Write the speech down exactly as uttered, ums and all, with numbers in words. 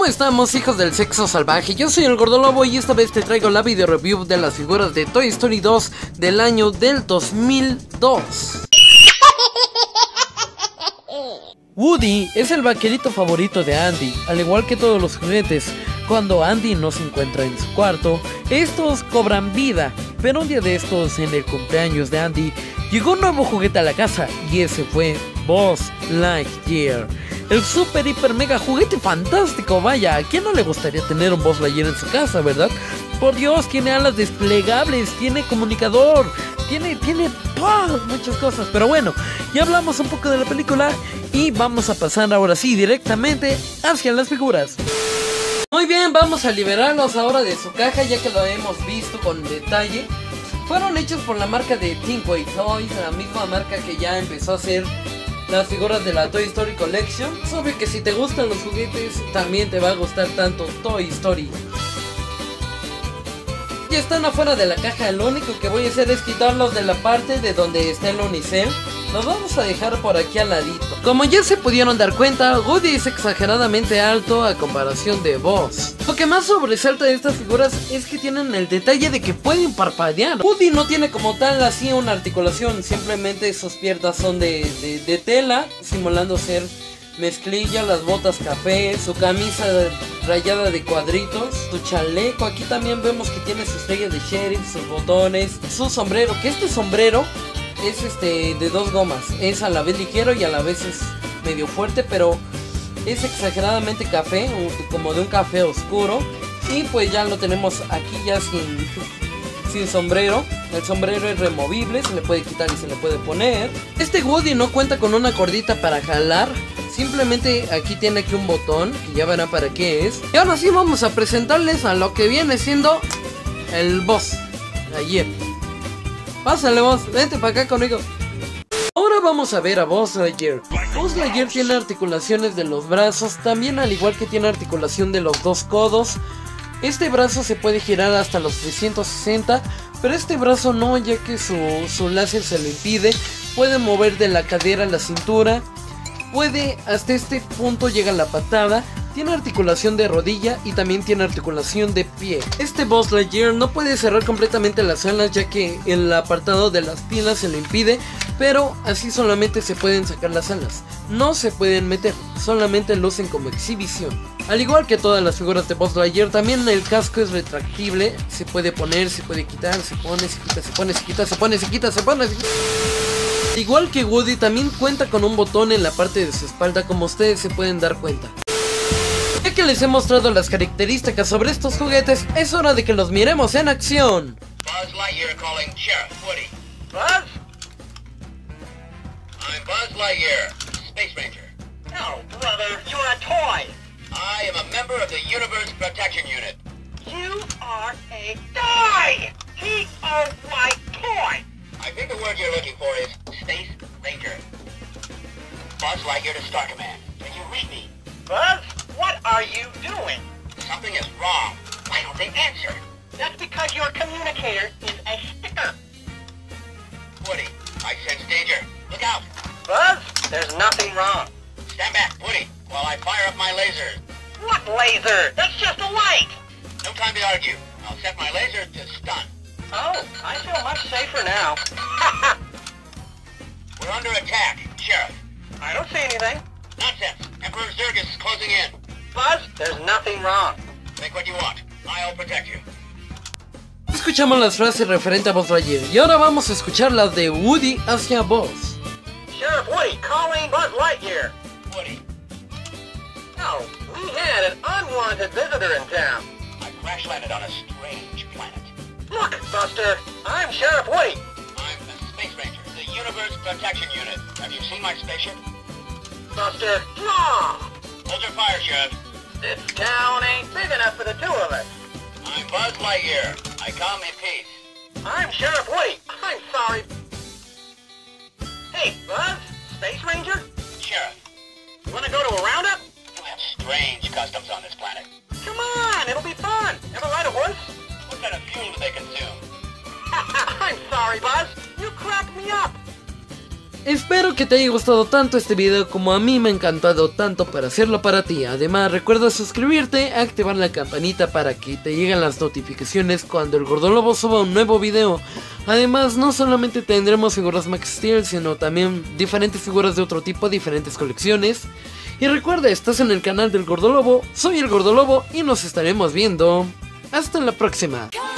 estamos, hijos del sexo salvaje? Yo soy el Gordolobo y esta vez te traigo la video review de las figuras de Toy Story dos del año del dos mil dos. Woody es el vaquerito favorito de Andy, al igual que todos los juguetes. Cuando Andy no se encuentra en su cuarto, estos cobran vida. Pero un día de estos, en el cumpleaños de Andy, llegó un nuevo juguete a la casa, y ese fue Buzz Lightyear. El super hiper mega juguete fantástico, vaya, ¿a quién no le gustaría tener un Buzz Lightyear en su casa, verdad? Por Dios, tiene alas desplegables, tiene comunicador, tiene, tiene ¡pah! Muchas cosas. Pero bueno, ya hablamos un poco de la película y vamos a pasar ahora sí directamente hacia las figuras. Muy bien, vamos a liberarlos ahora de su caja, ya que lo hemos visto con detalle. Fueron hechos por la marca de Thinkway Toys, la misma marca que ya empezó a hacer las figuras de la Toy Story Collection. Es obvio que si te gustan los juguetes, también te va a gustar tanto Toy Story. Ya están afuera de la caja, lo único que voy a hacer es quitarlos de la parte de donde está el unicel. Los vamos a dejar por aquí al ladito. Como ya se pudieron dar cuenta, Woody es exageradamente alto a comparación de Buzz. Lo que más sobresalta de estas figuras es que tienen el detalle de que pueden parpadear. Woody no tiene como tal así una articulación, simplemente sus piernas son de, de, de tela, simulando ser mezclilla, las botas café, su camisa rayada de cuadritos, su chaleco. Aquí también vemos que tiene su estrella de sheriff, sus botones, su sombrero, que este sombrero es este de dos gomas, es a la vez ligero y a la vez es medio fuerte, pero es exageradamente café, como de un café oscuro. Y pues ya lo tenemos aquí ya sin, sin sombrero. El sombrero es removible, se le puede quitar y se le puede poner. Este Woody no cuenta con una cordita para jalar, simplemente aquí tiene aquí un botón, que ya verán para qué es. Y ahora sí vamos a presentarles a lo que viene siendo el Buzz Lightyear. Pásale, Buzz, vente para acá conmigo. Ahora vamos a ver a Buzz Lightyear. Buzz Lightyear tiene articulaciones de los brazos, también al igual que tiene articulación de los dos codos. Este brazo se puede girar hasta los trescientos sesenta, pero este brazo no, ya que su, su láser se lo impide. Puede mover de la cadera a la cintura, puede hasta este punto llega la patada. Tiene articulación de rodilla y también tiene articulación de pie. Este Buzz Lightyear no puede cerrar completamente las alas, ya que el apartado de las pilas se lo impide, pero así solamente se pueden sacar las alas. No se pueden meter, solamente lucen como exhibición. Al igual que todas las figuras de Buzz Lightyear, también el casco es retractible. Se puede poner, se puede quitar, se pone, se quita, se pone, se quita, se pone, se quita, se pone, se quita. Igual que Woody, también cuenta con un botón en la parte de su espalda, como ustedes se pueden dar cuenta. Ya que les he mostrado las características sobre estos juguetes, es hora de que los miremos en acción. Buzz Lightyear calling Sheriff Woody. Buzz? I'm Buzz Lightyear, Space Ranger. No, brother, you're a toy. I am a member of the Universe Protection Unit. You are a toy! He is my toy! I think the word you're looking for is Space Ranger. Buzz Lightyear to Star Command. Can you read me? Buzz? What are you doing? Something is wrong. Why don't they answer? That's because your communicator is a sticker. Woody, I sense danger. Look out. Buzz, there's nothing wrong. Stand back, Woody, while I fire up my lasers. What laser? That's just a light. No time to argue. I'll set my laser to stun. Oh, I feel much safer now. We're under attack, Sheriff. I don't see anything. Nonsense. Emperor Zurg is closing in. Buzz, there's nothing wrong. Make what you want. I'll protect you. Escuchamos las frases referentes a Buzz Lightyear y ahora vamos a escuchar las de Woody hacia Buzz. Sheriff Woody calling Buzz Lightyear. Woody. No, we had an unwanted visitor in town. I crash landed on a strange planet. Look, Buster, I'm Sheriff Woody. I'm the Space Ranger, the Universe Protection Unit. Have you seen my spaceship? Buster, draw! Hold your fire, Sheriff. This town ain't big enough for the two of us. I'm Buzz Lightyear. I come in peace. I'm Sheriff Woody. I'm sorry. Hey, Buzz? Space Ranger? Sheriff. You want to go to a roundup? You have strange customs on this planet. Come on, it'll be fun. Ever ride a horse? What kind of fuel do they consume? I'm sorry, Buzz. You cracked me up. Espero que te haya gustado tanto este video como a mí me ha encantado tanto para hacerlo para ti. Además recuerda suscribirte, activar la campanita para que te lleguen las notificaciones cuando el Gordolobo suba un nuevo video. Además no solamente tendremos figuras Max Steel, sino también diferentes figuras de otro tipo, diferentes colecciones. Y recuerda, estás en el canal del Gordolobo, soy el Gordolobo y nos estaremos viendo. Hasta la próxima.